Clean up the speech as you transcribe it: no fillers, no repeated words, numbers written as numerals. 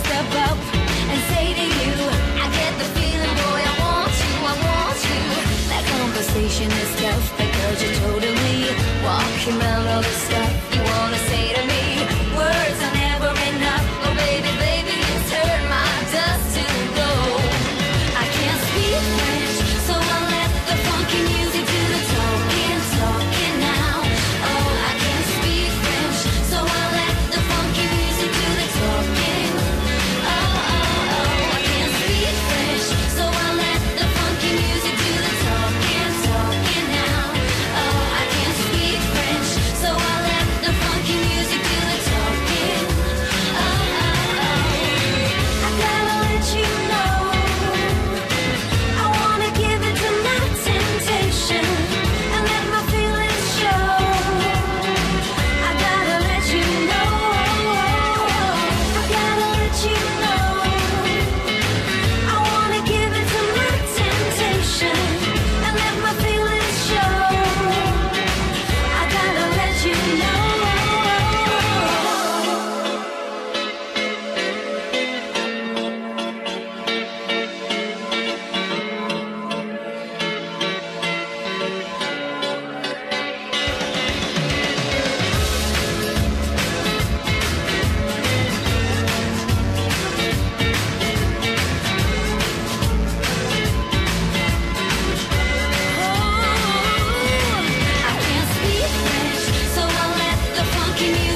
step up and say to you, I get the feeling, boy, I want you, I want you. That conversation is tough because you're totally walking around all the stuff you wanna say to me. Words are never enough, oh baby, baby, you turn my dust to gold. I can't speak French, so I'll let the funky music do the talking, talking now. Oh, I can't speak French, so I'll let the funky music do the talking. Oh, oh, oh, I can't speak French, so I'll let the funky music do the talking, talking now. Oh, I can't speak French, so I'll let the funky music do the talking. Oh, oh, oh, I gotta let you know, I wanna give it to my temptation and let my feelings show. I gotta let you know, I gotta let you know, I wanna give it to my temptation and let my feelings show. I gotta let you know. I can't speak French, so I'll let the funky music